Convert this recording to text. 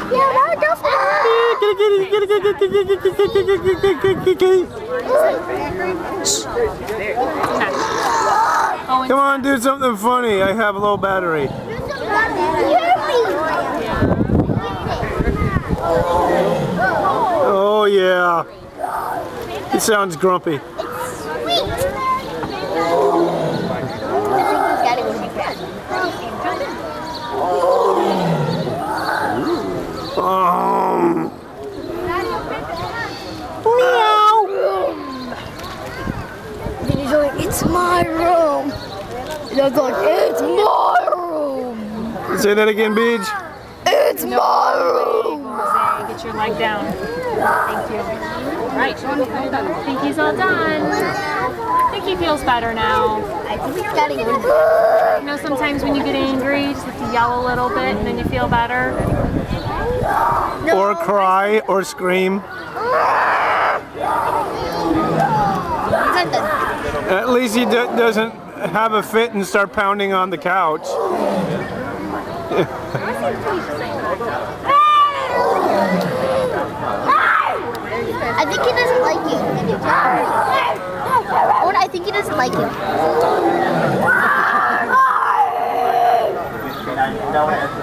Come on, do something funny. I have a low battery. Oh yeah. It sounds grumpy. Meow. Then he's like, it's my room. And I was like, it's my room. Say that again, Beej. It's my room. Jose, get your leg down. Thank you. Right. I think he's all done. I think he feels better now. I think he's getting good. You know, sometimes when you get angry, you just have to yell a little bit and then you feel better. Or cry or scream. At least he doesn't have a fit and start pounding on the couch. I think he doesn't like you. Or I think he doesn't like you.